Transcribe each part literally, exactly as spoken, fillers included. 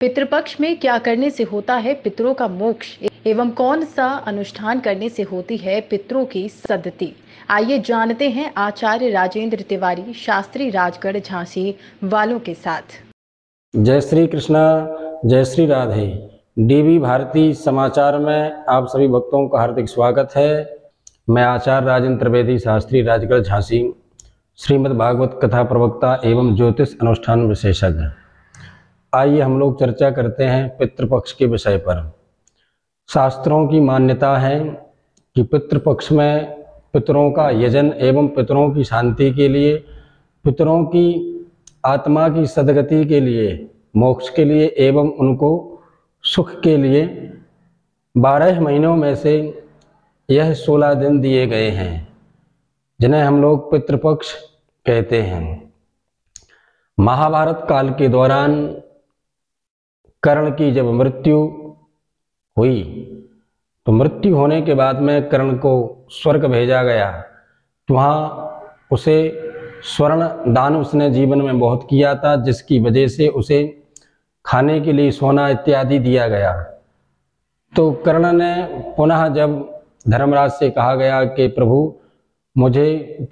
पितृपक्ष में क्या करने से होता है पितरों का मोक्ष एवं कौन सा अनुष्ठान करने से होती है पितरों की सद्गति। आइए जानते हैं आचार्य राजेंद्र तिवारी शास्त्री राजगढ़ झांसी वालों के साथ। जय श्री कृष्णा, जय श्री राधे। डीवी भारती समाचार में आप सभी भक्तों का हार्दिक स्वागत है। मैं आचार्य राजेंद्र त्रिवेदी शास्त्री राजगढ़ झांसी, श्रीमद् भागवत कथा प्रवक्ता एवं ज्योतिष अनुष्ठान विशेषज्ञ। आइए हम लोग चर्चा करते हैं पितृपक्ष के विषय पर। शास्त्रों की मान्यता है कि पितृपक्ष में पितरों का यजन एवं पितरों की शांति के लिए, पितरों की आत्मा की सद्गति के लिए, मोक्ष के लिए एवं उनको सुख के लिए बारह महीनों में से यह सोलह दिन दिए गए हैं, जिन्हें हम लोग पितृपक्ष कहते हैं। महाभारत काल के दौरान कर्ण की जब मृत्यु हुई तो मृत्यु होने के बाद में कर्ण को स्वर्ग भेजा गया। तो वहाँ उसे स्वर्ण दान उसने जीवन में बहुत किया था, जिसकी वजह से उसे खाने के लिए सोना इत्यादि दिया गया। तो कर्ण ने पुनः जब धर्मराज से कहा गया कि प्रभु मुझे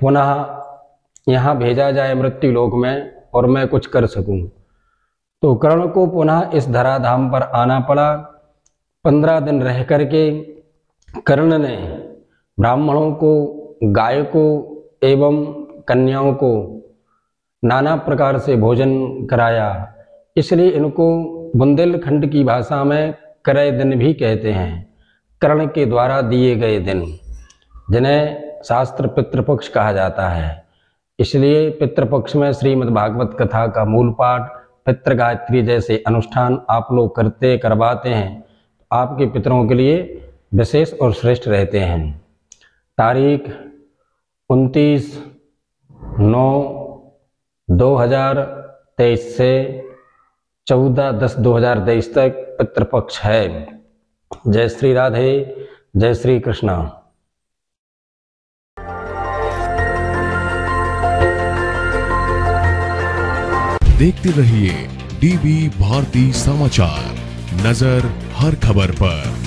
पुनः यहाँ भेजा जाए मृत्यु लोक में और मैं कुछ कर सकूं, तो कर्ण को पुनः इस धराधाम पर आना पड़ा। पंद्रह दिन रह करके कर्ण ने ब्राह्मणों को, गाय को एवं कन्याओं को नाना प्रकार से भोजन कराया। इसलिए इनको बुंदेलखंड की भाषा में क्रय दिन भी कहते हैं। कर्ण के द्वारा दिए गए दिन, जिन्हें शास्त्र पितृपक्ष कहा जाता है। इसलिए पितृपक्ष में श्रीमद् भागवत कथा का मूल पाठ, पितृ गायत्री जैसे अनुष्ठान आप लोग करते करवाते हैं, आपके पितरों के लिए विशेष और श्रेष्ठ रहते हैं। तारीख उनतीस नौ दो हजार तेईस से चौदह दस दो हजार तेईस तक पितृपक्ष है। जय श्री राधे, जय श्री कृष्णा। देखते रहिए डीवी भारती समाचार, नजर हर खबर पर।